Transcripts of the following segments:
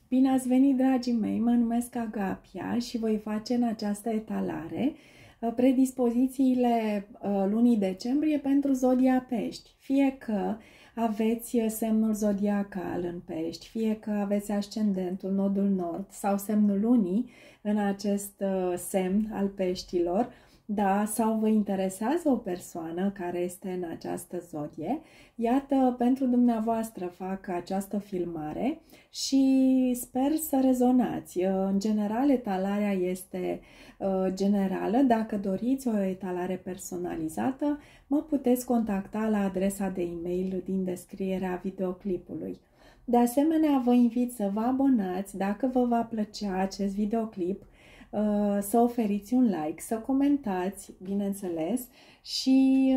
Bine ați venit, dragii mei! Mă numesc Agapia și voi face în această etalare predispozițiile lunii decembrie pentru zodia Pești. Fie că aveți semnul zodiacal în Pești, fie că aveți ascendentul, nodul nord sau semnul lunii în acest semn al Peștilor, da, sau vă interesează o persoană care este în această zodie, iată, pentru dumneavoastră fac această filmare și sper să rezonați. În general, etalarea este generală. Dacă doriți o etalare personalizată, mă puteți contacta la adresa de e-mail din descrierea videoclipului. De asemenea, vă invit să vă abonați dacă vă va plăcea acest videoclip, să oferiți un like, să comentați, bineînțeles, și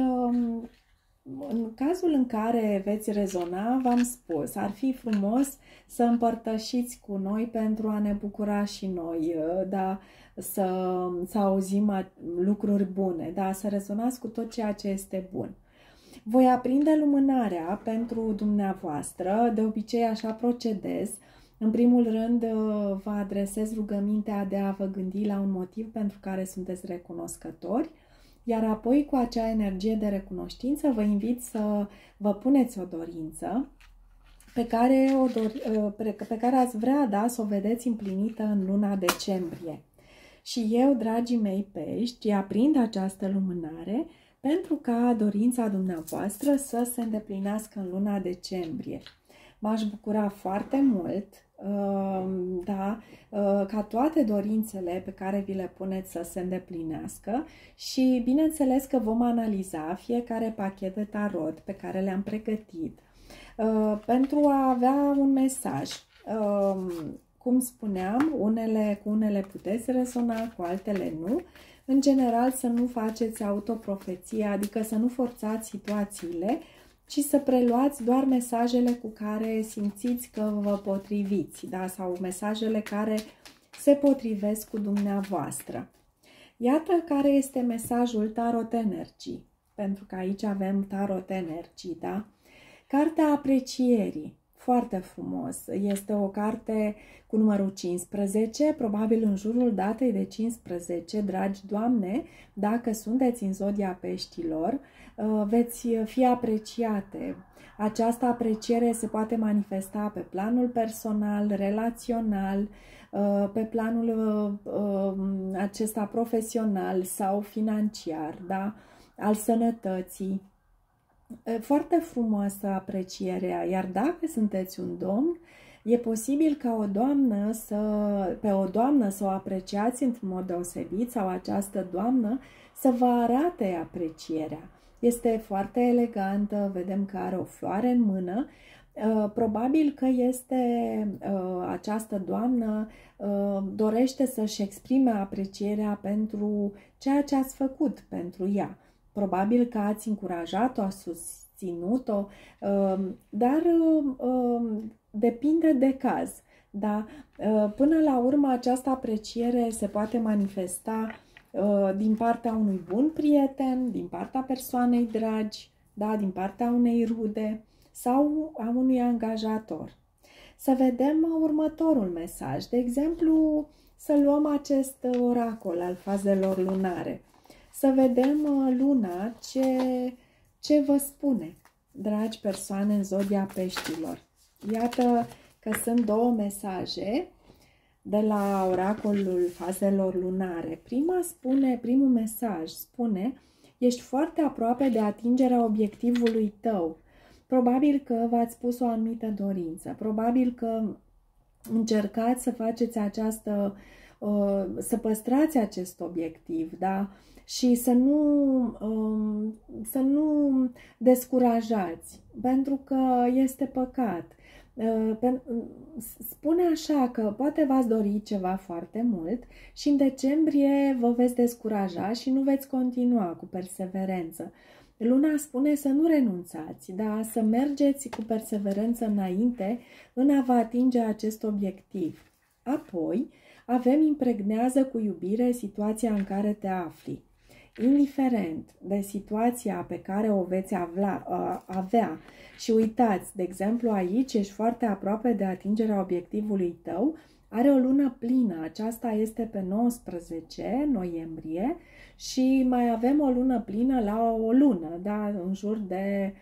în cazul în care veți rezona, v-am spus, ar fi frumos să împărtășiți cu noi pentru a ne bucura și noi, da, să auzim lucruri bune, da, să rezonați cu tot ceea ce este bun. Voi aprinde lumânarea pentru dumneavoastră, de obicei așa procedez. În primul rând, vă adresez rugămintea de a vă gândi la un motiv pentru care sunteți recunoscători, iar apoi, cu acea energie de recunoștință, vă invit să vă puneți o dorință pe care ați vrea, da, să o vedeți împlinită în luna decembrie. Și eu, dragii mei pești, aprind această lumânare pentru ca dorința dumneavoastră să se îndeplinească în luna decembrie. M-aș bucura foarte mult, da, ca toate dorințele pe care vi le puneți să se îndeplinească și bineînțeles că vom analiza fiecare pachet de tarot pe care le-am pregătit pentru a avea un mesaj. Cum spuneam, cu unele puteți rezona, cu altele nu. În general, să nu faceți autoprofeție, adică să nu forțați situațiile, ci să preluați doar mesajele cu care simțiți că vă potriviți, da? Sau mesajele care se potrivesc cu dumneavoastră. Iată care este mesajul Tarot Energy, pentru că aici avem Tarot Energy, da? Cartea aprecierii, foarte frumos, este o carte cu numărul 15, probabil în jurul datei de 15, dragi doamne, dacă sunteți în zodia peștilor, veți fi apreciate. Această apreciere se poate manifesta pe planul personal, relațional, pe planul acesta profesional sau financiar, da? Al sănătății. Foarte frumoasă aprecierea, iar dacă sunteți un domn, e posibil ca pe o doamnă să o apreciați într-un mod deosebit sau această doamnă să vă arate aprecierea. Este foarte elegantă, vedem că are o floare în mână. Probabil că această doamnă dorește să-și exprime aprecierea pentru ceea ce ați făcut pentru ea. Probabil că ați încurajat-o, ați susținut-o, dar depinde de caz. Da? Până la urmă, această apreciere se poate manifesta din partea unui bun prieten, din partea persoanei dragi, da? Din partea unei rude sau a unui angajator. Să vedem următorul mesaj. De exemplu, să luăm acest oracol al fazelor lunare. Să vedem luna ce vă spune, dragi persoane în zodia peștilor. Iată că sunt două mesaje de la oracolul fazelor lunare. Primul mesaj spune: ești foarte aproape de atingerea obiectivului tău. Probabil că v-ați pus o anumită dorință, probabil că încercați să faceți să păstrați acest obiectiv, da? Și să nu descurajați, pentru că este păcat. Spune așa că poate v-ați dori ceva foarte mult și în decembrie vă veți descuraja și nu veți continua cu perseverență. Luna spune să nu renunțați, da? Să mergeți cu perseverență înainte în a vă atinge acest obiectiv. Apoi avem impregnează cu iubire situația în care te afli. indiferent de situația pe care o veți avea și uitați, de exemplu aici ești foarte aproape de atingerea obiectivului tău, are o lună plină, aceasta este pe 19 noiembrie și mai avem o lună plină la o lună, da? În jur de,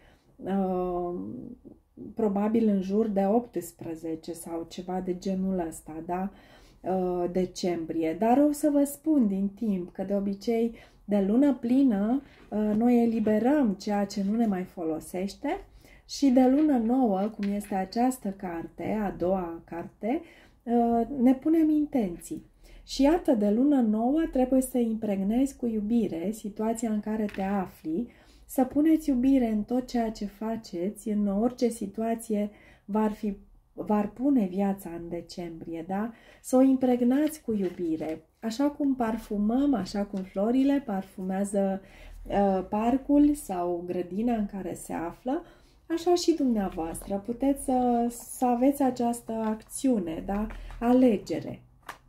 probabil în jur de 18 sau ceva de genul ăsta, da? Decembrie. Dar o să vă spun din timp că de obicei de lună plină noi eliberăm ceea ce nu ne mai folosește și de lună nouă, cum este această carte, a doua carte, ne punem intenții. Și iată, de lună nouă trebuie să impregnezi cu iubire situația în care te afli, să puneți iubire în tot ceea ce faceți, în orice situație v-ar pune viața în decembrie, da? Să o impregnați cu iubire. Așa cum parfumăm, așa cum florile parfumează parcul sau grădina în care se află, așa și dumneavoastră puteți să aveți această acțiune, da? Alegere.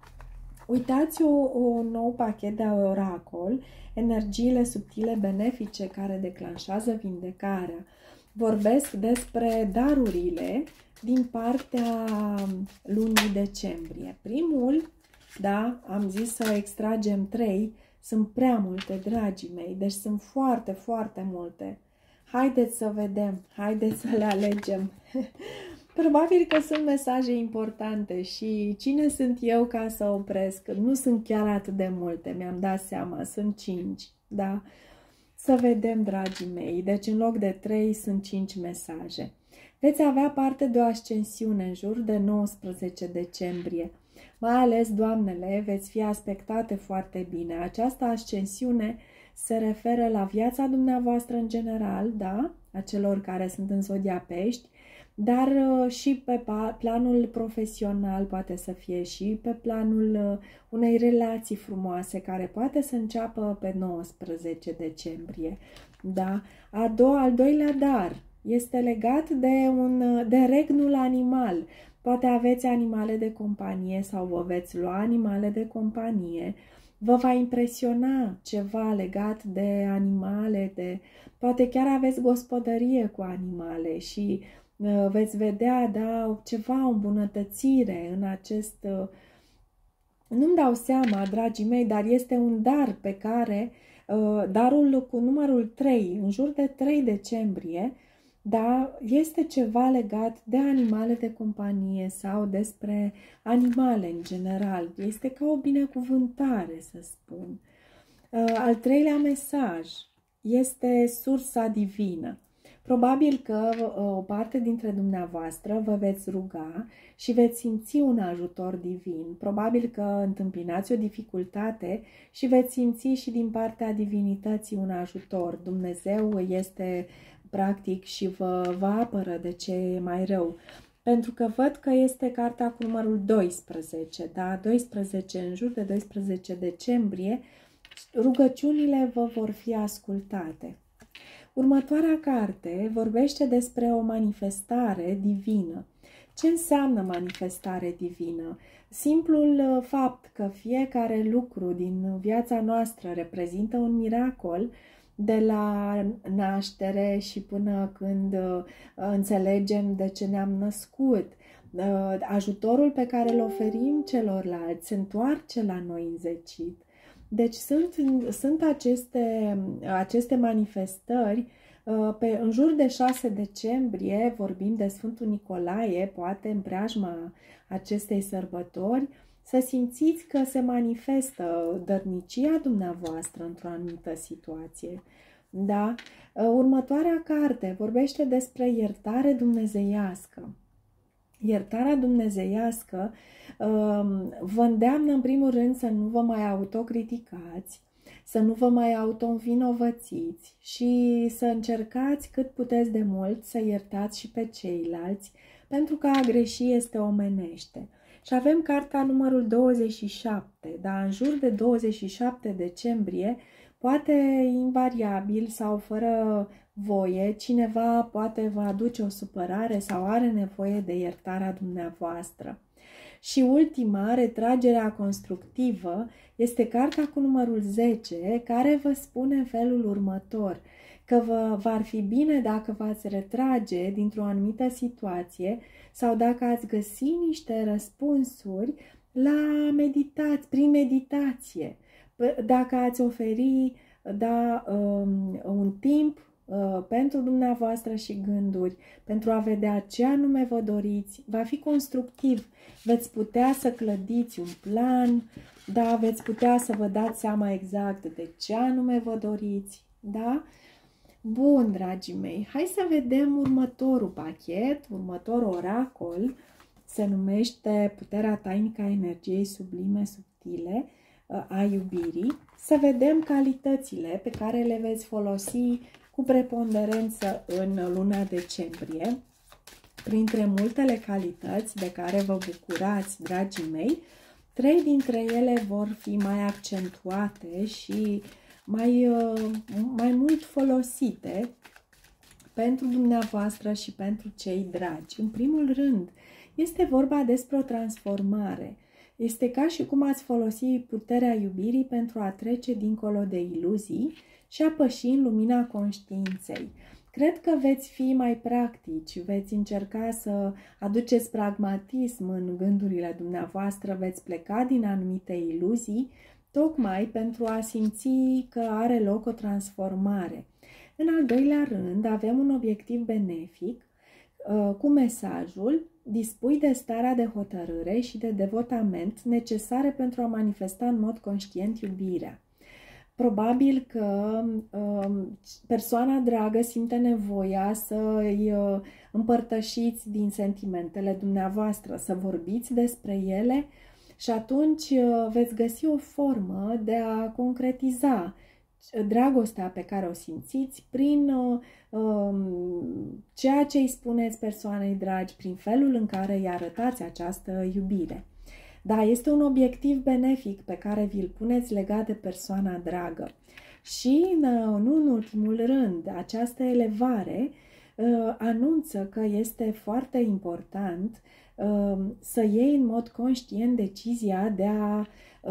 Uitați un nou pachet de oracol, energiile subtile benefice care declanșează vindecarea. Vorbesc despre darurile din partea lunii decembrie. Primul, da, am zis să extragem 3, sunt prea multe, dragii mei, deci sunt foarte, foarte multe. Haideți să vedem, haideți să le alegem. Probabil că sunt mesaje importante și cine sunt eu ca să opresc? Nu sunt chiar atât de multe, mi-am dat seama, sunt 5, da? Să vedem, dragii mei, deci în loc de 3 sunt 5 mesaje. Veți avea parte de o ascensiune în jur de 19 decembrie. Mai ales, doamnele, veți fi aspectate foarte bine. Această ascensiune se referă la viața dumneavoastră în general, da? A celor care sunt în zodia Pești, dar și pe planul profesional poate să fie și pe planul unei relații frumoase care poate să înceapă pe 19 decembrie. Da? Al doilea dar este legat de regnul animal. Poate aveți animale de companie sau vă veți lua animale de companie. Vă va impresiona ceva legat de animale, poate chiar aveți gospodărie cu animale și veți vedea, da, ceva, o îmbunătățire în acest... Nu-mi dau seama, dragii mei, dar este un dar pe care, darul cu numărul 3, în jur de 3 decembrie, da, este ceva legat de animale de companie sau despre animale în general. Este ca o binecuvântare, să spun. Al treilea mesaj este sursa divină. Probabil că o parte dintre dumneavoastră vă veți ruga și veți simți un ajutor divin. Probabil că întâmpinați o dificultate și veți simți și din partea divinității un ajutor. Dumnezeu este practic și vă apără de ce e mai rău. Pentru că văd că este cartea cu numărul 12, da? 12, în jur de 12 decembrie, rugăciunile vă vor fi ascultate. Următoarea carte vorbește despre o manifestare divină. Ce înseamnă manifestare divină? Simplul fapt că fiecare lucru din viața noastră reprezintă un miracol, de la naștere și până când înțelegem de ce ne-am născut. Ajutorul pe care îl oferim celorlalți se întoarce la noi înzecit. Deci sunt aceste manifestări. În jur de 6 decembrie vorbim de Sfântul Nicolae, poate în preajma acestei sărbători, să simțiți că se manifestă dărnicia dumneavoastră într-o anumită situație. Da? Următoarea carte vorbește despre iertare dumnezeiască. Iertarea dumnezeiască vă îndeamnă în primul rând să nu vă mai autocriticați, să nu vă mai auto-învinovățiți și să încercați cât puteți de mult să iertați și pe ceilalți, pentru că a greși este omenește. Și avem carta numărul 27, dar în jur de 27 decembrie Poate invariabil sau fără voie, cineva poate vă aduce o supărare sau are nevoie de iertarea dumneavoastră. Și ultima, retragerea constructivă, este cartea cu numărul 10, care vă spune în felul următor, că v-ar fi bine dacă v-ați retrage dintr-o anumită situație sau dacă ați găsi niște răspunsuri prin meditație, dacă ați oferi un timp pentru dumneavoastră și gânduri, pentru a vedea ce anume vă doriți, va fi constructiv, veți putea să clădiți un plan, da, veți putea să vă dați seama exact de ce anume vă doriți, da? Bun, dragii mei, hai să vedem următorul pachet, următorul oracol, se numește Puterea tainică a energiei sublime, subtile, a iubirii. Să vedem calitățile pe care le veți folosi cu preponderență în luna decembrie. Printre multele calități de care vă bucurați, dragii mei, 3 dintre ele vor fi mai accentuate și mai mult folosite pentru dumneavoastră și pentru cei dragi. În primul rând, este vorba despre o transformare. Este ca și cum ați folosi puterea iubirii pentru a trece dincolo de iluzii și a păși în lumina conștiinței. Cred că veți fi mai practici, veți încerca să aduceți pragmatism în gândurile dumneavoastră, veți pleca din anumite iluzii, tocmai pentru a simți că are loc o transformare. În al doilea rând, avem un obiectiv benefic cu mesajul: dispui de starea de hotărâre și de devotament necesare pentru a manifesta în mod conștient iubirea. Probabil că persoana dragă simte nevoia să îi împărtășiți din sentimentele dumneavoastră, să vorbiți despre ele și atunci veți găsi o formă de a concretiza dragostea pe care o simțiți prin ceea ce îi spuneți persoanei dragi, prin felul în care îi arătați această iubire. Da, este un obiectiv benefic pe care vi-l puneți legat de persoana dragă. Și, nu în ultimul rând, această elevare anunță că este foarte important să iei în mod conștient decizia de a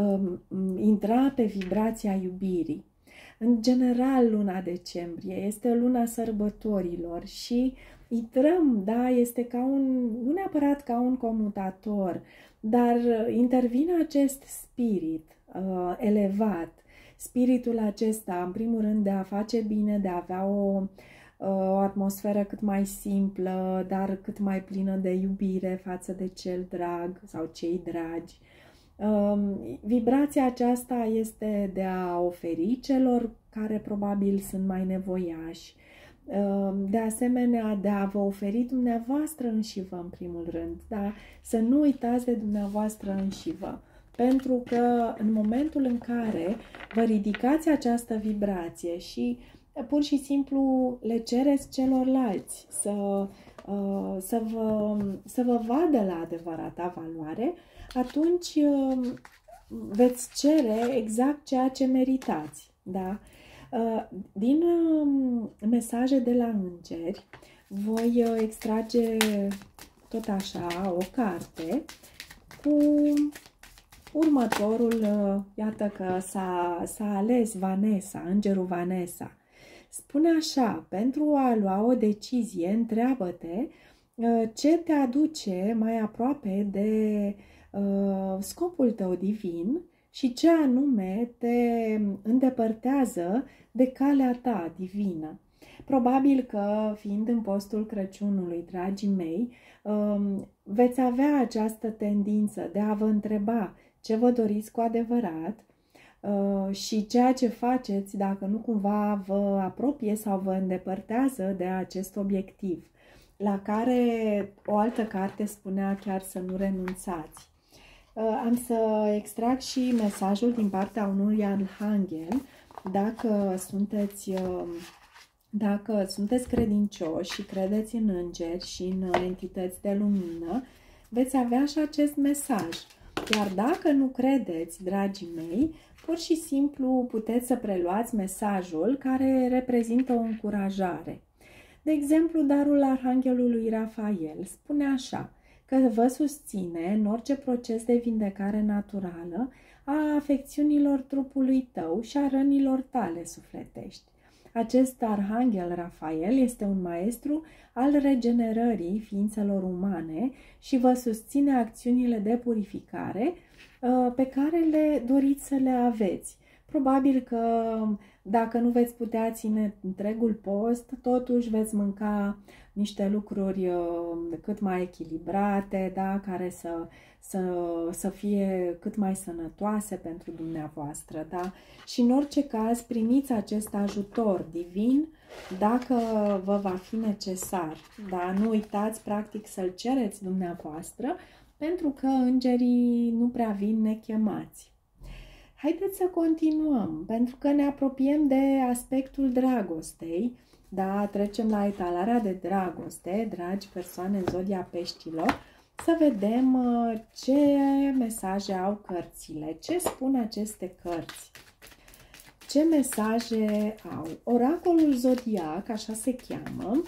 intra pe vibrația iubirii. În general, luna decembrie este luna sărbătorilor și intrăm, da, este nu neapărat ca un comutator, dar intervine acest spirit elevat, spiritul acesta, în primul rând, de a face bine, de a avea o atmosferă cât mai simplă, dar cât mai plină de iubire față de cel drag sau cei dragi. Vibrația aceasta este de a oferi celor care probabil sunt mai nevoiași, de asemenea de a vă oferi dumneavoastră înșivă în primul rând, da? Să nu uitați de dumneavoastră înșivă, pentru că în momentul în care vă ridicați această vibrație și pur și simplu le cereți celorlalți să vă vadă la adevărata valoare, atunci veți cere exact ceea ce meritați, da? Din mesaje de la îngeri voi extrage tot așa o carte cu următorul, iată că s-a ales Vanessa, îngerul Vanessa. Spune așa: pentru a lua o decizie, întreabă-te ce te aduce mai aproape de scopul tău divin și ce anume te îndepărtează de calea ta divină. Probabil că, fiind în postul Crăciunului, dragii mei, veți avea această tendință de a vă întreba ce vă doriți cu adevărat și ceea ce faceți, dacă nu cumva vă apropie sau vă îndepărtează de acest obiectiv, la care o altă carte spunea chiar să nu renunțați. Am să extrag și mesajul din partea unui arhanghel. Dacă sunteți credincioși și credeți în îngeri și în entități de lumină, veți avea și acest mesaj. Iar dacă nu credeți, dragii mei, Pur și simplu puteți să preluați mesajul care reprezintă o încurajare. De exemplu, darul Arhanghelului Rafael spune așa, că vă susține în orice proces de vindecare naturală a afecțiunilor trupului tău și a rănilor tale sufletești. Acest Arhanghel Rafael este un maestru al regenerării ființelor umane și vă susține acțiunile de purificare pe care le doriți să le aveți. Probabil că dacă nu veți putea ține întregul post, totuși veți mânca niște lucruri cât mai echilibrate, da? Care să fie cât mai sănătoase pentru dumneavoastră. Da? Și în orice caz primiți acest ajutor divin dacă vă va fi necesar. Da? Nu uitați practic să-l cereți dumneavoastră, pentru că îngerii nu prea vin nechemați. Haideți să continuăm, pentru că ne apropiem de aspectul dragostei. Da, trecem la etalarea de dragoste, dragi persoane în zodia peștilor, să vedem ce mesaje au cărțile, ce spun aceste cărți. Ce mesaje au? Oracolul zodiac, așa se cheamă,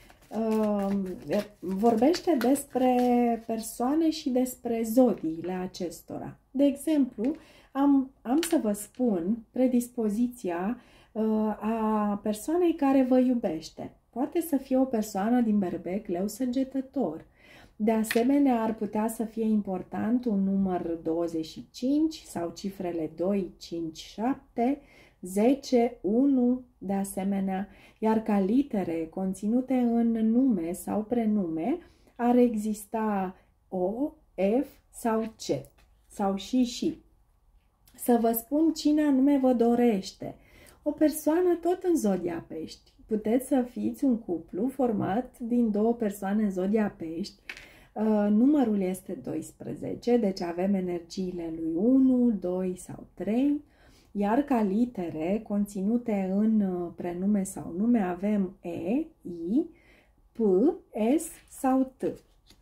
vorbește despre persoane și despre zodiile acestora. De exemplu, am să vă spun predispoziția a persoanei care vă iubește. Poate să fie o persoană din berbec, leu, săgetător. De asemenea, ar putea să fie important un număr 25 sau cifrele 2, 5, 7, 10, 1, de asemenea, iar ca litere conținute în nume sau prenume ar exista O, F sau C sau și. Să vă spun cine anume vă dorește. O persoană tot în zodia pești. Puteți să fiți un cuplu format din două persoane în zodia pești. Numărul este 12, deci avem energiile lui 1, 2 sau 3. Iar ca litere conținute în prenume sau nume avem E, I, P, S sau T.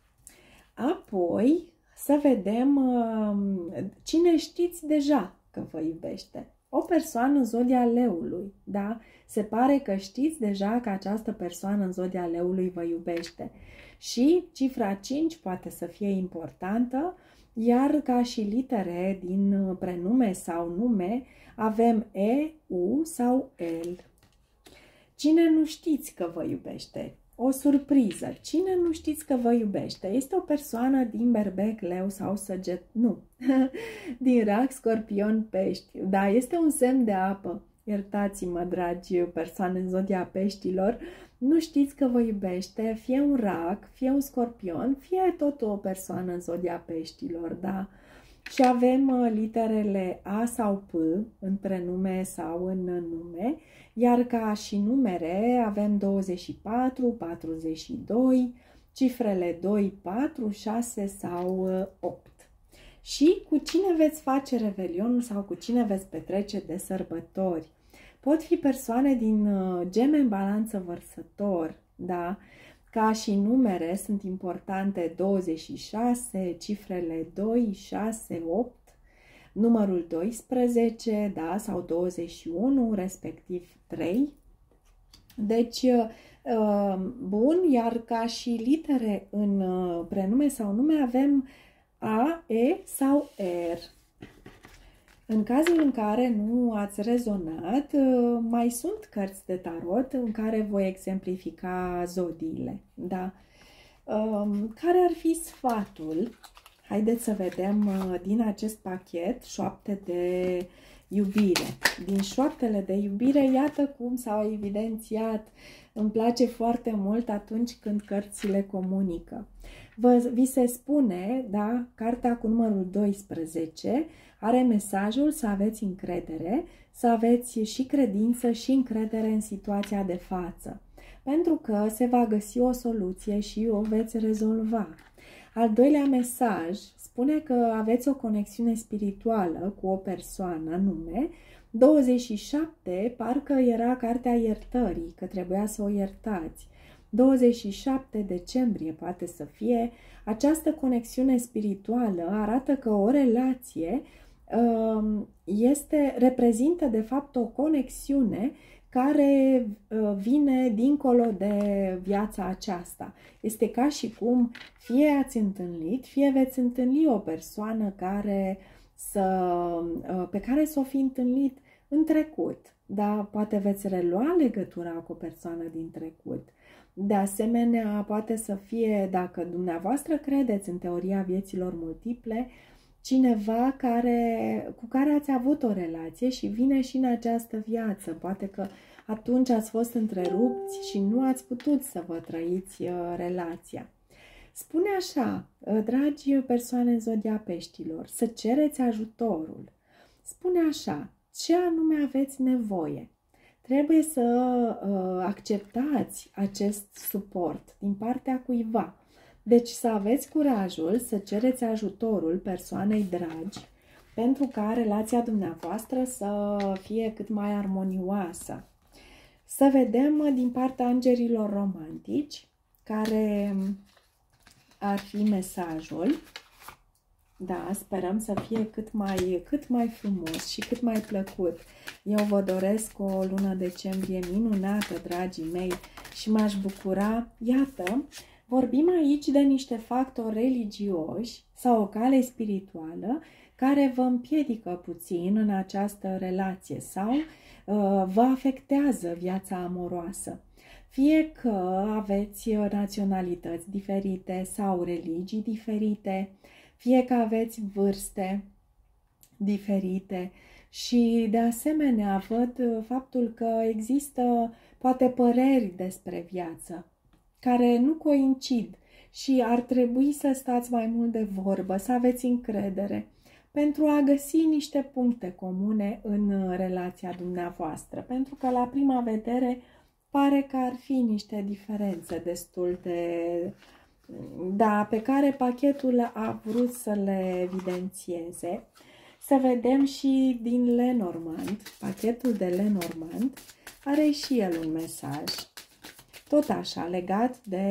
Apoi să vedem cine știți deja că vă iubește. O persoană în zodia leului, da? Se pare că știți deja că această persoană în zodia leului vă iubește. Și cifra 5 poate să fie importantă, iar ca și litere din prenume sau nume avem E, U sau L. Cine nu știți că vă iubește? O surpriză. Cine nu știți că vă iubește? Este o persoană din berbec, leu sau săget... Nu. Din rac, scorpion, pești. Da, este un semn de apă. Iertați-mă, dragi persoane în zodia peștilor. Nu știți că vă iubește, fie un rac, fie un scorpion, fie tot o persoană în zodia peștilor, da? Și avem literele A sau P în prenume sau în nume, iar ca și numere avem 24, 42, cifrele 2, 4, 6 sau 8. Și cu cine veți face revelionul sau cu cine veți petrece de sărbători? Pot fi persoane din Gemeni, Balanță, Vărsător, da? Ca și numere sunt importante 26, cifrele 2, 6, 8, numărul 12, da, sau 21, respectiv 3. Deci, bun, iar ca și litere în prenume sau nume avem A, E sau R. În cazul în care nu ați rezonat, mai sunt cărți de tarot în care voi exemplifica zodiile. Da? Care ar fi sfatul? Haideți să vedem din acest pachet șoapte de iubire. Din șoaptele de iubire, iată cum s-au evidențiat. Îmi place foarte mult atunci când cărțile comunică. Vi se spune, da, cartea cu numărul 12 are mesajul să aveți încredere, să aveți și credință și încredere în situația de față, pentru că se va găsi o soluție și o veți rezolva. Al doilea mesaj spune că aveți o conexiune spirituală cu o persoană anume. 27 parcă era cartea iertării, că trebuia să o iertați. 27 decembrie poate să fie. Această conexiune spirituală arată că o relație reprezintă de fapt o conexiune care vine dincolo de viața aceasta. Este ca și cum fie ați întâlnit, fie veți întâlni o persoană pe care s-o fi întâlnit în trecut. Da? Poate veți relua legătura cu o persoană din trecut. De asemenea, poate să fie, dacă dumneavoastră credeți în teoria vieților multiple, cineva cu care ați avut o relație și vine și în această viață. Poate că atunci ați fost întrerupți și nu ați putut să vă trăiți relația. Spune așa, dragi persoane în zodia Peștilor, să cereți ajutorul. Spune așa, ce anume aveți nevoie? Trebuie să acceptați acest suport din partea cuiva. Deci să aveți curajul să cereți ajutorul persoanei dragi pentru ca relația dumneavoastră să fie cât mai armonioasă. Să vedem din partea îngerilor romantici care ar fi mesajul. Da, sperăm să fie cât mai frumos și cât mai plăcut. Eu vă doresc o lună decembrie minunată, dragii mei, și m-aș bucura. Iată, vorbim aici de niște factori religioși sau o cale spirituală care vă împiedică puțin în această relație sau vă afectează viața amoroasă. Fie că aveți naționalități diferite sau religii diferite, fie că aveți vârste diferite și de asemenea văd faptul că există poate păreri despre viață care nu coincid și ar trebui să stați mai mult de vorbă, să aveți încredere pentru a găsi niște puncte comune în relația dumneavoastră, pentru că la prima vedere pare că ar fi niște diferențe destul de... Da, pe care pachetul a vrut să le evidențieze. Să vedem și din Lenormand, pachetul de Lenormand are și el un mesaj. Tot așa, legat de...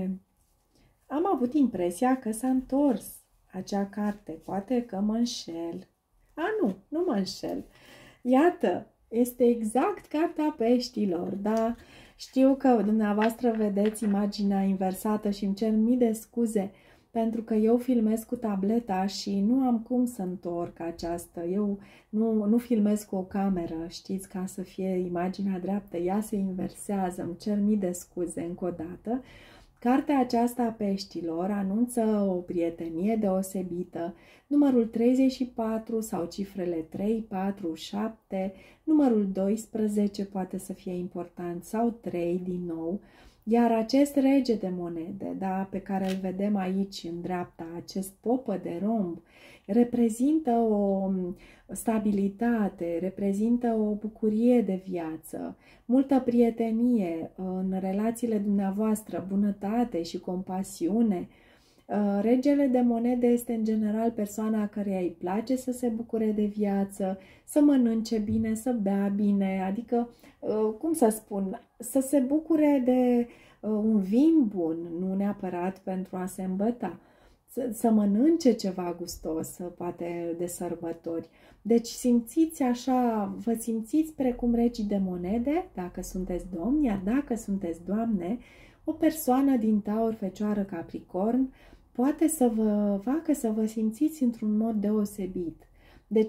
Am avut impresia că s-a întors acea carte. Poate că mă înșel. Nu mă înșel. Iată, este exact Cartea Peștilor, da? Știu că dumneavoastră vedeți imaginea inversată și îmi cer mii de scuze pentru că eu filmez cu tableta și nu am cum să întorc această. Eu nu filmez cu o cameră, știți, ca să fie imaginea dreaptă. Ea se inversează, îmi cer mii de scuze încă o dată. Cartea aceasta a Peștilor anunță o prietenie deosebită, numărul 34 sau cifrele 3, 4, 7, numărul 12 poate să fie important sau 3 din nou, iar acest rege de monede, da, pe care îl vedem aici în dreapta, acest popă de romb, reprezintă o stabilitate, reprezintă o bucurie de viață, multă prietenie în relațiile dumneavoastră, bunătate și compasiune. Regele de monede este în general persoana căreia îi place să se bucure de viață, să mănânce bine, să bea bine, adică, cum să spun, să se bucure de un vin bun, nu neapărat pentru a se îmbăta, să mănânce ceva gustos, poate de sărbători. Deci simțiți așa, vă simțiți precum regii de monede, dacă sunteți domni, iar dacă sunteți doamne, o persoană din Taur, Fecioară, Capricorn, poate să vă facă să vă simțiți într-un mod deosebit. Deci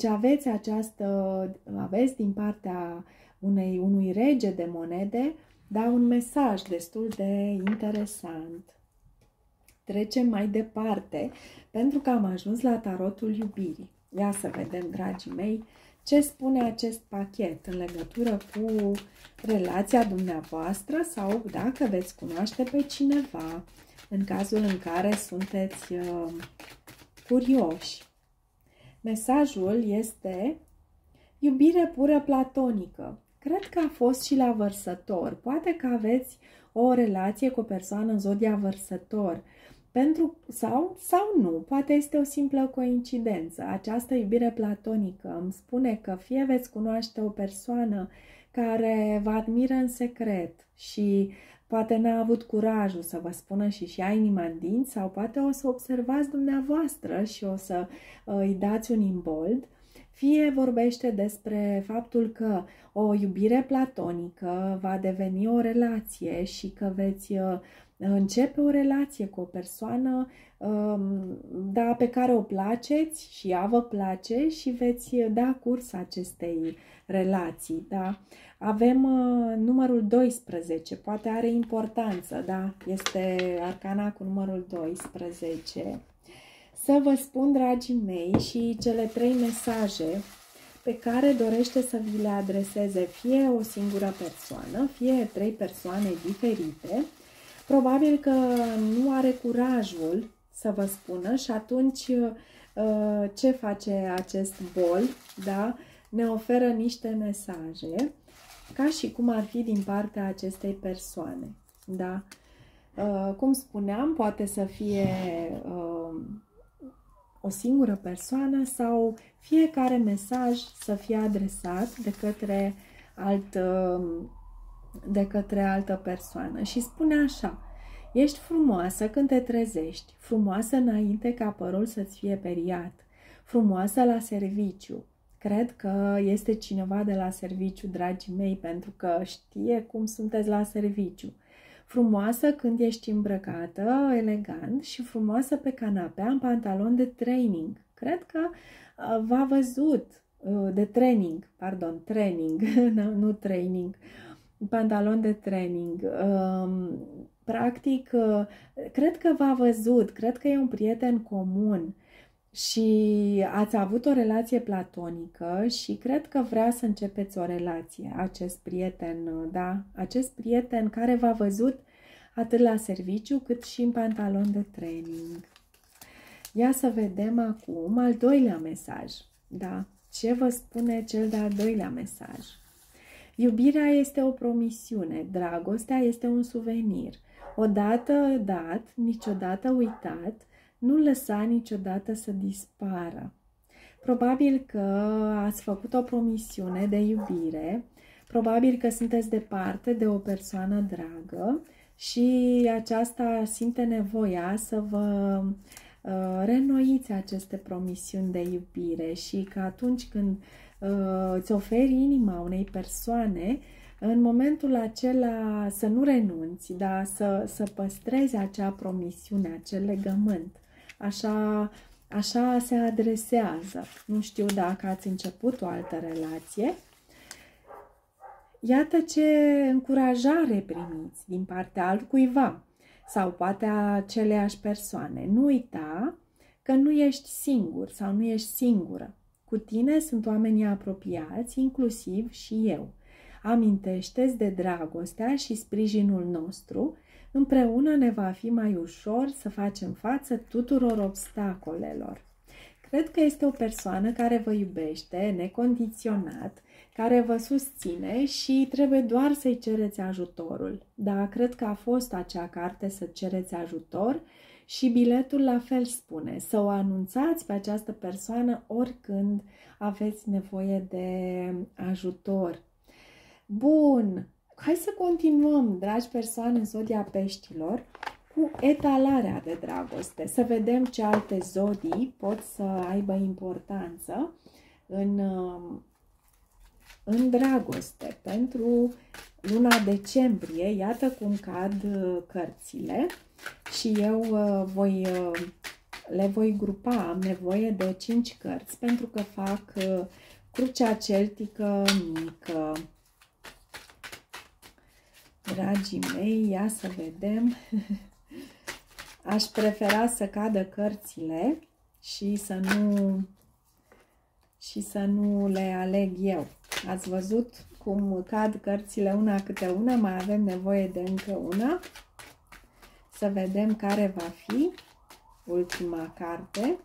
aveți din partea unui rege de monede, da, un mesaj destul de interesant. Trecem mai departe, pentru că am ajuns la tarotul iubirii. Ia să vedem, dragii mei, ce spune acest pachet în legătură cu relația dumneavoastră sau dacă veți cunoaște pe cineva, în cazul în care sunteți curioși. Mesajul este iubire pură platonică. Cred că a fost și la Vărsător. Poate că aveți o relație cu o persoană în zodia Vărsător. Sau nu, poate este o simplă coincidență. Această iubire platonică îmi spune că fie veți cunoaște o persoană care vă admiră în secret și poate n-a avut curajul să vă spună și ia inima în dinți, sau poate o să observați dumneavoastră și o să îi dați un imbold, fie vorbește despre faptul că o iubire platonică va deveni o relație și că veți începe o relație cu o persoană da, pe care o placeți și ea vă place și veți da curs acestei relații. Da? Avem numărul 12, poate are importanță, da? Este arcana cu numărul 12. Să vă spun, dragii mei, și cele 3 mesaje pe care dorește să vi le adreseze fie o singură persoană, fie 3 persoane diferite. Probabil că nu are curajul să vă spună și atunci ce face acest bol? Da? Ne oferă niște mesaje ca și cum ar fi din partea acestei persoane. Da? Cum spuneam, poate să fie o singură persoană sau fiecare mesaj să fie adresat de către altă persoană. Și spune așa: ești frumoasă când te trezești, frumoasă înainte ca părul să-ți fie periat, frumoasă la serviciu. Cred că este cineva de la serviciu, dragii mei, pentru că știe cum sunteți la serviciu. Frumoasă când ești îmbrăcată, elegant și frumoasă pe canapea în pantalon de training. Cred că v-a văzut de training, pardon, training, nu training, pantalon de training. Practic, cred că v-a văzut, cred că e un prieten comun și ați avut o relație platonică și cred că vrea să începeți o relație, acest prieten, da? Acest prieten care v-a văzut atât la serviciu cât și în pantalon de training. Ia să vedem acum al doilea mesaj, da? Ce vă spune cel de-al doilea mesaj? Iubirea este o promisiune, dragostea este un suvenir. Odată dat, niciodată uitat, nu lăsa niciodată să dispară. Probabil că ați făcut o promisiune de iubire, probabil că sunteți departe de o persoană dragă și aceasta simte nevoia să vă reînnoiți aceste promisiuni de iubire și că atunci când îți oferi inima unei persoane, în momentul acela să nu renunți, dar să păstrezi acea promisiune, acel legământ. Așa se adresează. Nu știu dacă ați început o altă relație. Iată ce încurajare primiți din partea altcuiva sau poate a aceleiași persoane. Nu uita că nu ești singur sau nu ești singură. Cu tine sunt oamenii apropiați, inclusiv și eu. Amintește-ți de dragostea și sprijinul nostru. Împreună ne va fi mai ușor să facem față tuturor obstacolelor. Cred că este o persoană care vă iubește necondiționat, care vă susține și trebuie doar să-i cereți ajutorul. Da, cred că a fost acea carte Să cereți ajutor și biletul la fel spune, să o anunțați pe această persoană oricând aveți nevoie de ajutor. Bun, hai să continuăm, dragi persoane în zodia Peștilor, cu etalarea de dragoste. Să vedem ce alte zodii pot să aibă importanță în dragoste. Pentru luna decembrie, iată cum cad cărțile și eu le voi grupa. Am nevoie de 5 cărți pentru că fac crucea celtică mică. Dragii mei, ia să vedem. Aș prefera să cadă cărțile și să nu le aleg eu. Ați văzut cum cad cărțile una câte una, mai avem nevoie de încă una. Să vedem care va fi ultima carte.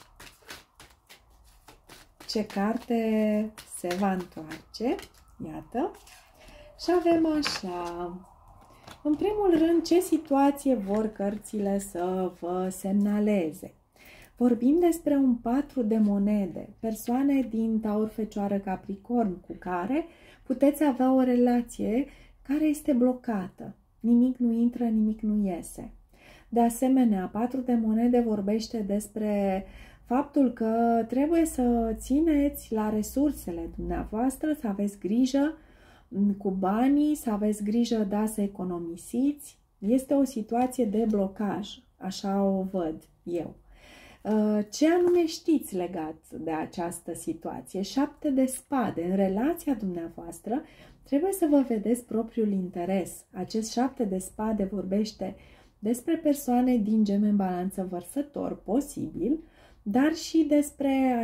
Ce carte se va întoarce? Iată. Și avem așa. În primul rând, ce situație vor cărțile să vă semnaleze? Vorbim despre un 4 de monede, persoane din Taur, Fecioară, Capricorn, cu care puteți avea o relație care este blocată. Nimic nu intră, nimic nu iese. De asemenea, 4 de monede vorbește despre faptul că trebuie să țineți la resursele dumneavoastră, să aveți grijă cu banii, să aveți grijă, da, să economisiți. Este o situație de blocaj, așa o văd eu. Ce anume știți legat de această situație? 7 de spade. În relația dumneavoastră trebuie să vă vedeți propriul interes. Acest 7 de spade vorbește despre persoane din Gemeni, Balanță, Vărsător, posibil, dar și despre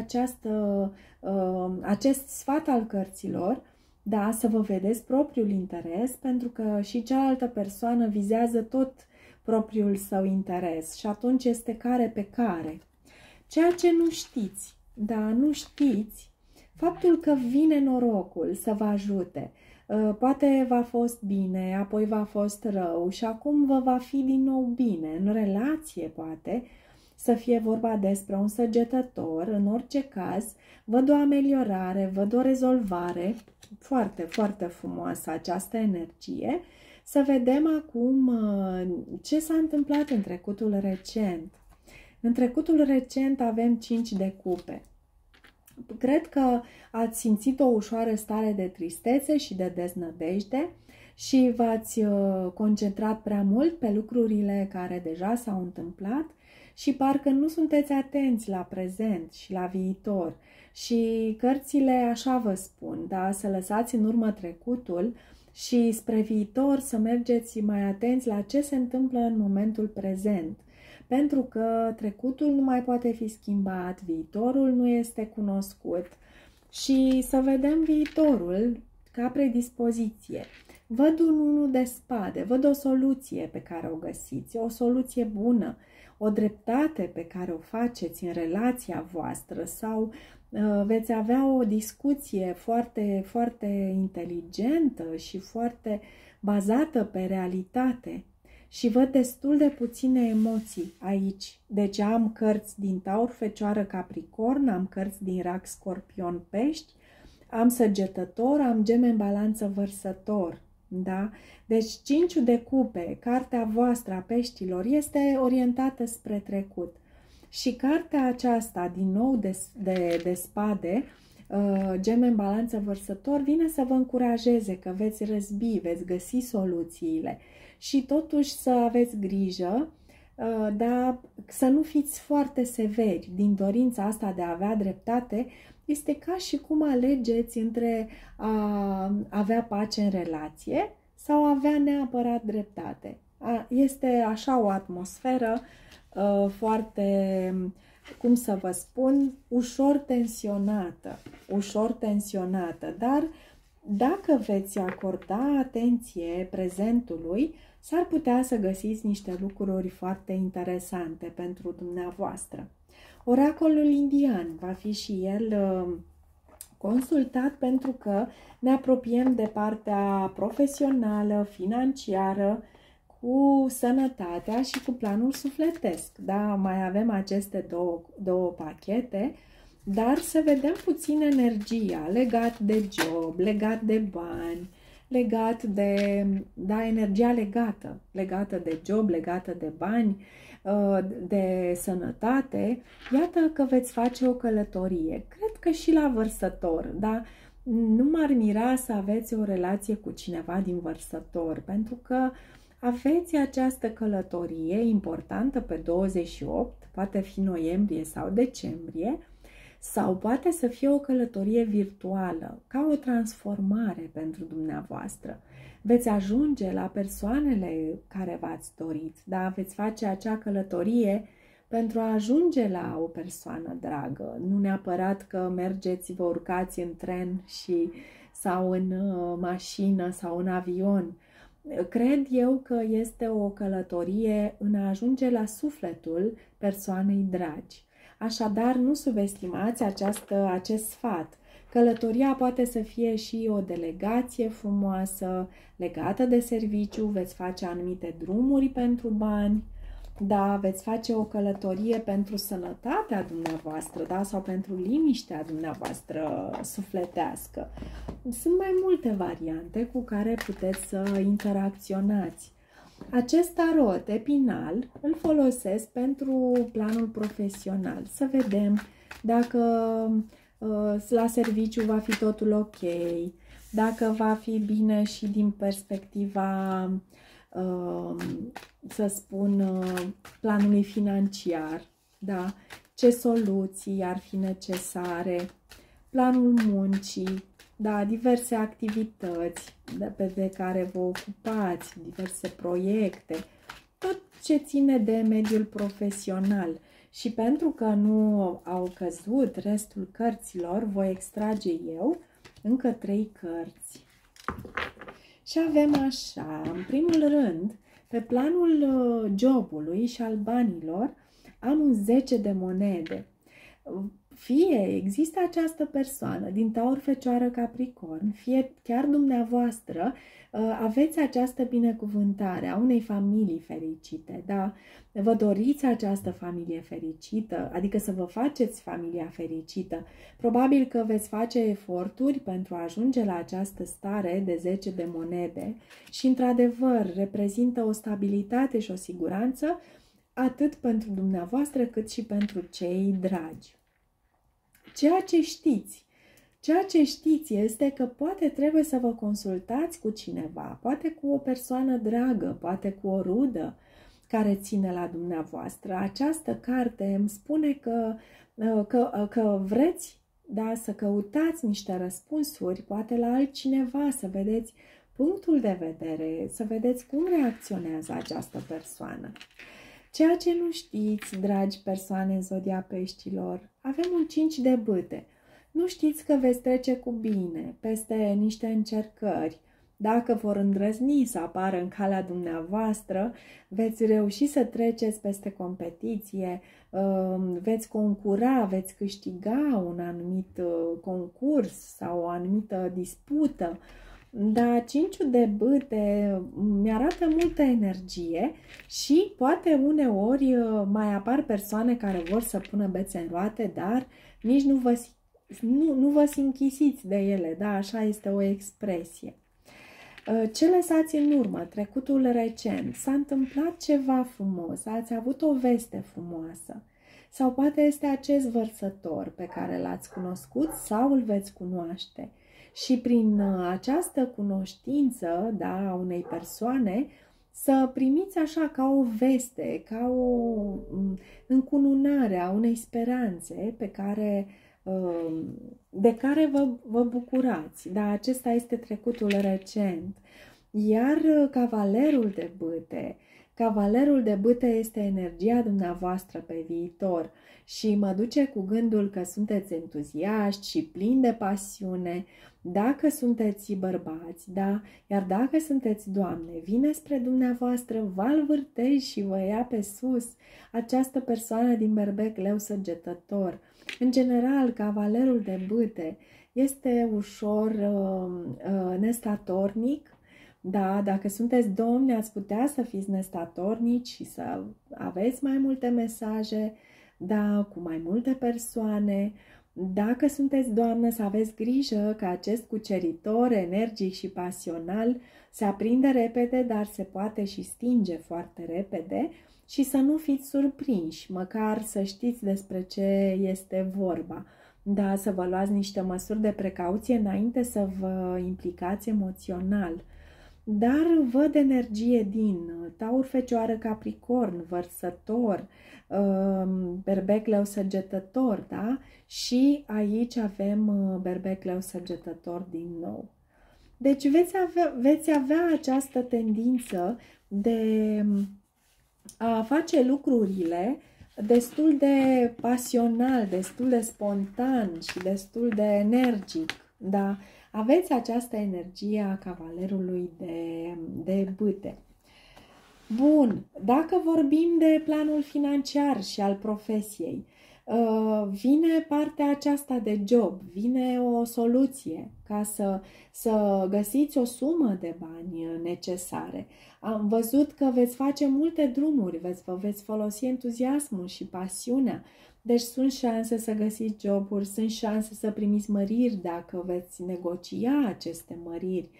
acest sfat al cărților, da, să vă vedeți propriul interes, pentru că și cealaltă persoană vizează tot propriul său interes și atunci este care pe care. Ceea ce nu știți, da, nu știți faptul că vine norocul să vă ajute. Poate v-a fost bine, apoi v-a fost rău și acum vă va fi din nou bine. În relație poate să fie vorba despre un săgetător, în orice caz, văd o ameliorare, văd o rezolvare, foarte, foarte frumoasă această energie. Să vedem acum ce s-a întâmplat în trecutul recent. În trecutul recent avem 5 de cupe. Cred că ați simțit o ușoară stare de tristețe și de deznădejde și v-ați concentrat prea mult pe lucrurile care deja s-au întâmplat și parcă nu sunteți atenți la prezent și la viitor. Și cărțile așa vă spun, da? Să lăsați în urmă trecutul și spre viitor să mergeți mai atenți la ce se întâmplă în momentul prezent. Pentru că trecutul nu mai poate fi schimbat, viitorul nu este cunoscut și să vedem viitorul ca predispoziție. Văd un 1 de spade, văd o soluție pe care o găsiți, o soluție bună, o dreptate pe care o faceți în relația voastră sau veți avea o discuție foarte, foarte inteligentă și foarte bazată pe realitate. Și văd destul de puține emoții aici. Deci am cărți din Taur, Fecioară, Capricorn, am cărți din Rac, Scorpion, Pești, am Săgetător, am Gemeni, Balanță, Vărsător. Da? Deci 5 de cupe, cartea voastră a peștilor, este orientată spre trecut. Și cartea aceasta, din nou de spade, Gemeni, Balanță, Vărsător, vine să vă încurajeze că veți răzbi, veți găsi soluțiile. Și totuși să aveți grijă, dar să nu fiți foarte severi. Din dorința asta de a avea dreptate, este ca și cum alegeți între a avea pace în relație sau a avea neapărat dreptate. Este așa o atmosferă foarte, cum să vă spun, ușor tensionată, dar dacă veți acorda atenție prezentului, s-ar putea să găsiți niște lucruri foarte interesante pentru dumneavoastră. Oracolul indian va fi și el consultat pentru că ne apropiem de partea profesională, financiară, cu sănătatea și cu planul sufletesc. Da, mai avem aceste două pachete, dar să vedem puțin energia legat de job, legat de bani, legat de, da, energia legată de job, legată de bani, de sănătate. Iată că veți face o călătorie. Cred că și la Vărsător, da? Nu m-ar mira să aveți o relație cu cineva din Vărsător, pentru că aveți această călătorie importantă pe 28, poate fi noiembrie sau decembrie, sau poate să fie o călătorie virtuală, ca o transformare pentru dumneavoastră. Veți ajunge la persoanele care v-ați dorit, da? Veți face acea călătorie pentru a ajunge la o persoană dragă. Nu neapărat că mergeți, vă urcați în tren sau în mașină sau în avion. Cred eu că este o călătorie în a ajunge la sufletul persoanei dragi. Așadar, nu subestimați acest sfat. Călătoria poate să fie și o delegație frumoasă, legată de serviciu, veți face anumite drumuri pentru bani, da, veți face o călătorie pentru sănătatea dumneavoastră, da, sau pentru liniștea dumneavoastră sufletească. Sunt mai multe variante cu care puteți să interacționați. Acest tarot epinal îl folosesc pentru planul profesional. Să vedem dacă la serviciu va fi totul ok, dacă va fi bine și din perspectiva, să spun, planului financiar, da? Ce soluții ar fi necesare, planul muncii, da, diverse activități de care vă ocupați, diverse proiecte, tot ce ține de mediul profesional. Și pentru că nu au căzut restul cărților, voi extrage eu încă 3 cărți. Și avem așa, în primul rând, pe planul jobului și al banilor, am un 10 de monede. Fie există această persoană din Taur, Fecioară, Capricorn, fie chiar dumneavoastră aveți această binecuvântare a unei familii fericite, da? Vă doriți această familie fericită, adică să vă faceți familia fericită. Probabil că veți face eforturi pentru a ajunge la această stare de 10 de monede și, într-adevăr, reprezintă o stabilitate și o siguranță atât pentru dumneavoastră cât și pentru cei dragi. Ceea ce știți este că poate trebuie să vă consultați cu cineva, poate cu o persoană dragă, poate cu o rudă care ține la dumneavoastră. Această carte îmi spune că vreți, da, să căutați niște răspunsuri, poate la altcineva, să vedeți punctul de vedere, să vedeți cum reacționează această persoană. Ceea ce nu știți, dragi persoane în zodia Peștilor, avem un 5 de bâte. Nu știți că veți trece cu bine peste niște încercări. Dacă vor îndrăzni să apară în calea dumneavoastră, veți reuși să treceți peste competiție, veți concura, veți câștiga un anumit concurs sau o anumită dispută. Dar 5 de bâte mi-arată multă energie și poate uneori mai apar persoane care vor să pună bețe în roate, dar nici nu vă închisiți de ele, da? Așa este o expresie. Ce lăsați în urmă, trecutul recent, s-a întâmplat ceva frumos, ați avut o veste frumoasă sau poate este acest vărsător pe care l-ați cunoscut sau îl veți cunoaște. Și prin această cunoștință, da, a unei persoane, să primiți așa ca o veste, ca o încununare a unei speranțe de care vă bucurați. Da, acesta este trecutul recent. Iar Cavalerul de bâte este energia dumneavoastră pe viitor și mă duce cu gândul că sunteți entuziaști și plini de pasiune. Dacă sunteți bărbați, da, iar dacă sunteți doamne, vine spre dumneavoastră val vârtej și vă ia pe sus această persoană din berbec, leu săgetător. În general, Cavalerul de bâte este ușor nestatornic. Da, dacă sunteți domni, ați putea să fiți nestatornici și să aveți mai multe mesaje, da, cu mai multe persoane. Dacă sunteți doamnă, să aveți grijă că acest cuceritor energic și pasional se aprinde repede, dar se poate și stinge foarte repede și să nu fiți surprinși, măcar să știți despre ce este vorba. Da, să vă luați niște măsuri de precauție înainte să vă implicați emoțional. Dar văd energie din Taur, Fecioară, Capricorn, Vărsător, Berbec, Leu, Săgetător, da? Și aici avem Berbec, Leu, Săgetător din nou. Deci veți avea această tendință de a face lucrurile destul de pasional, destul de spontan și destul de energic, da? Aveți această energie a Cavalerului de bâte. Bun, dacă vorbim de planul financiar și al profesiei, vine partea aceasta de job, vine o soluție ca să găsiți o sumă de bani necesare. Am văzut că veți face multe drumuri, vă veți folosi entuziasmul și pasiunea. Deci sunt șanse să găsiți joburi, sunt șanse să primiți măriri dacă veți negocia aceste măriri.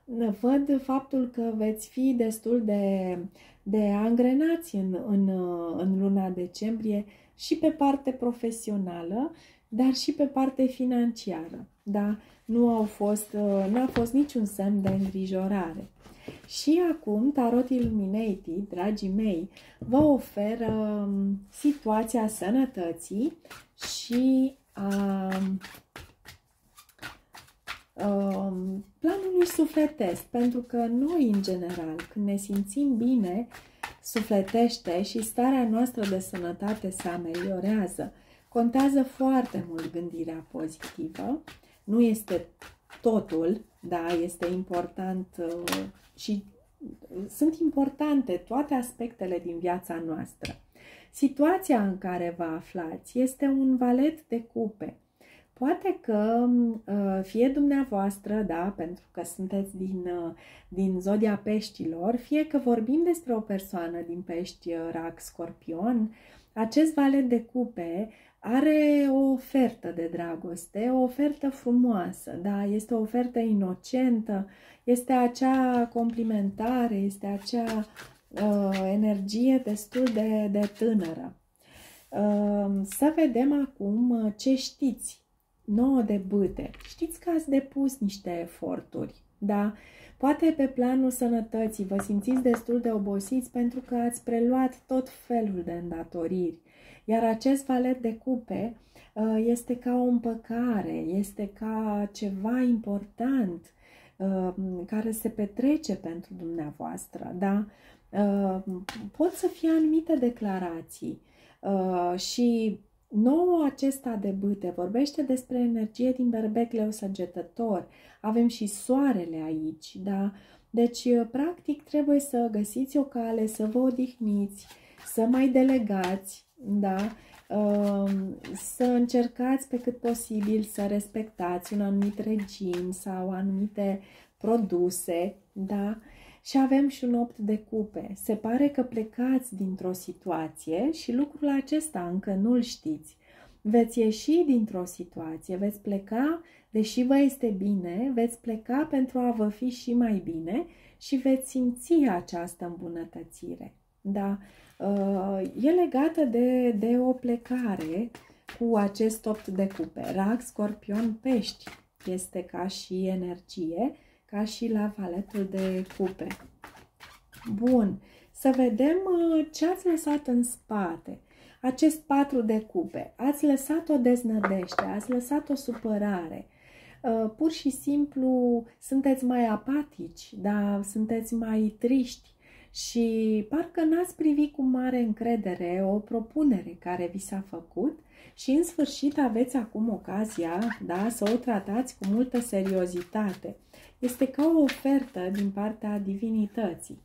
văd faptul că veți fi destul de angrenați în luna decembrie și pe parte profesională, dar și pe parte financiară. Da? N-a fost niciun semn de îngrijorare. Și acum Tarot Illuminated, dragii mei, vă oferă situația sănătății și planului sufletesc, pentru că noi, în general, când ne simțim bine sufletește și starea noastră de sănătate se ameliorează, contează foarte mult gândirea pozitivă. Nu este totul, da, este important și sunt importante toate aspectele din viața noastră. Situația în care vă aflați este un valet de cupe. Poate că fie dumneavoastră, da, pentru că sunteți din zodia peștilor, fie că vorbim despre o persoană din pești, rac, scorpion, acest valet de cupe are o ofertă de dragoste, o ofertă frumoasă, da, este o ofertă inocentă, este acea complimentare, este acea energie destul de tânără. Să vedem acum ce știți. 9 de bâte. Știți că ați depus niște eforturi, da? Poate pe planul sănătății vă simțiți destul de obosiți pentru că ați preluat tot felul de îndatoriri. Iar acest valet de cupe este ca o împăcare, este ca ceva important care se petrece pentru dumneavoastră, da? Pot să fie anumite declarații și noul acesta de bâte vorbește despre energie din Berbec, Leu, Săgetător. Avem și soarele aici, da? Deci, practic, trebuie să găsiți o cale, să vă odihniți, să mai delegați, da? Să încercați pe cât posibil să respectați un anumit regim sau anumite produse, da? Și avem și un 8 de cupe. Se pare că plecați dintr-o situație și lucrul acesta încă nu-l știți. Veți ieși dintr-o situație, veți pleca, deși vă este bine, veți pleca pentru a vă fi și mai bine și veți simți această îmbunătățire. Da? E legată de o plecare cu acest 8 de cupe. Rac, scorpion, pești. Este ca și energie, ca și la valetul de cupe. Bun, să vedem ce ați lăsat în spate. Acest 4 de cupe, ați lăsat o deznădejde, ați lăsat o supărare. Pur și simplu sunteți mai apatici, da? Sunteți mai triști și parcă n-ați privit cu mare încredere o propunere care vi s-a făcut și în sfârșit aveți acum ocazia, da, să o tratați cu multă seriozitate. Este ca o ofertă din partea divinității.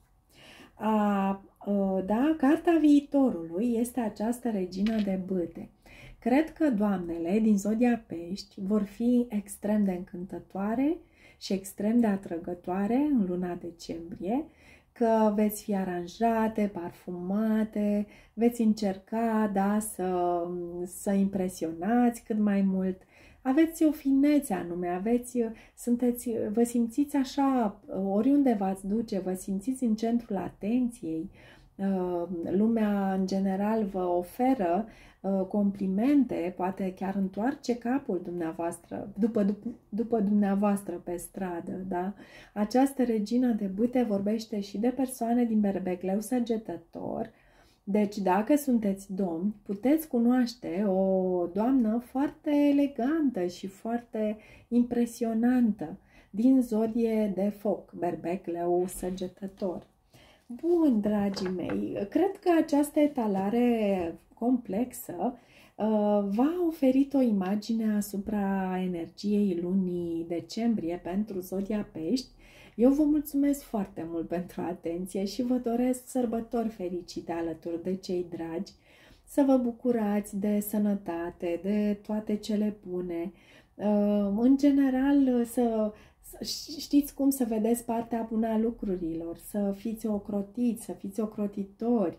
Da, carta viitorului este această regină de bâte. Cred că doamnele din zodia pești vor fi extrem de încântătoare și extrem de atrăgătoare în luna decembrie, că veți fi aranjate, parfumate, veți încerca, da, să impresionați cât mai mult. Aveți o finețe anume, vă simțiți așa, oriunde v-ați duce, vă simțiți în centrul atenției. Lumea în general vă oferă complimente, poate chiar întoarce capul dumneavoastră, după dumneavoastră pe stradă, da? Această regină de bâte vorbește și de persoane din Berbec, Leu, Săgetător. Deci, dacă sunteți domni, puteți cunoaște o doamnă foarte elegantă și foarte impresionantă din zodie de foc, Berbec, Leu, Săgetător. Bun, dragii mei, cred că această etalare complexă v-a oferit o imagine asupra energiei lunii decembrie pentru zodia pești. Eu vă mulțumesc foarte mult pentru atenție și vă doresc sărbători fericite alături de cei dragi, să vă bucurați de sănătate, de toate cele bune, în general să știți cum să vedeți partea bună a lucrurilor, să fiți ocrotiți, să fiți ocrotitori,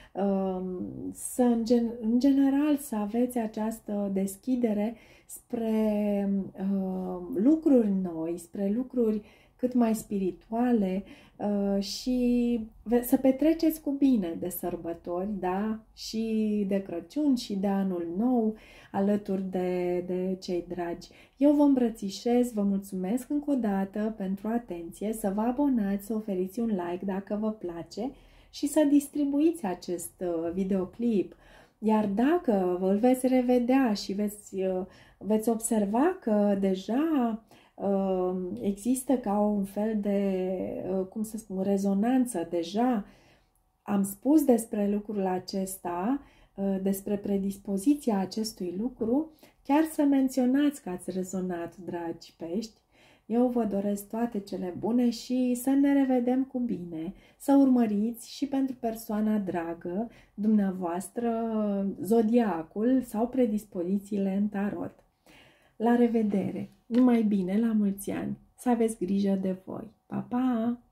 în general să aveți această deschidere spre lucruri noi, spre lucruri cât mai spirituale și să petreceți cu bine de sărbători, da? Și de Crăciun și de Anul Nou, alături de cei dragi. Eu vă îmbrățișez, vă mulțumesc încă o dată pentru atenție, să vă abonați, să oferiți un like dacă vă place și să distribuiți acest videoclip. Iar dacă îl veți revedea și veți observa că deja există ca un fel de, cum să spun, rezonanță, deja am spus despre lucrul acesta, despre predispoziția acestui lucru, chiar să menționați că ați rezonat, dragi pești. Eu vă doresc toate cele bune și să ne revedem cu bine, să urmăriți și pentru persoana dragă dumneavoastră zodiacul sau predispozițiile în tarot. La revedere! Numai bine, la mulți ani! Să aveți grijă de voi! Pa, pa!